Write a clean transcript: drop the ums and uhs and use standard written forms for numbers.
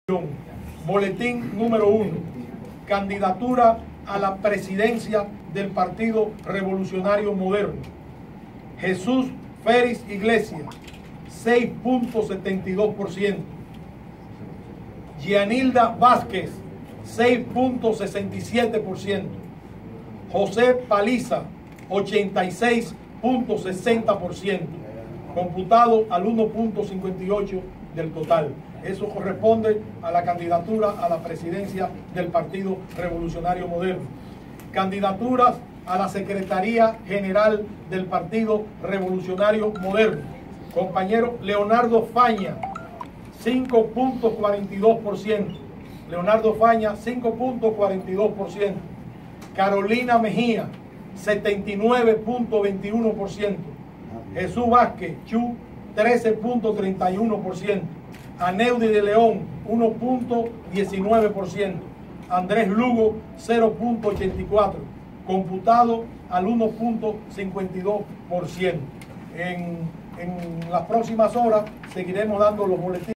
Boletín número 1. Candidatura a la presidencia del Partido Revolucionario Moderno. Jesús Félix Iglesias, 6.72%. Gianilda Vázquez, 6.67%. José Paliza, 86.60%. Computado al 1.58% del total. Eso corresponde a la candidatura a la presidencia del Partido Revolucionario Moderno. Candidaturas a la Secretaría General del Partido Revolucionario Moderno. Compañero Leonardo Faña, 5.42%. Leonardo Faña, 5.42%. Carolina Mejía, 79.21%. Jesús Vázquez, Chu, 13.31%. Aneudi de León, 1.19%. Andrés Lugo, 0.84%. Computado al 1.52%. En las próximas horas seguiremos dando los boletines.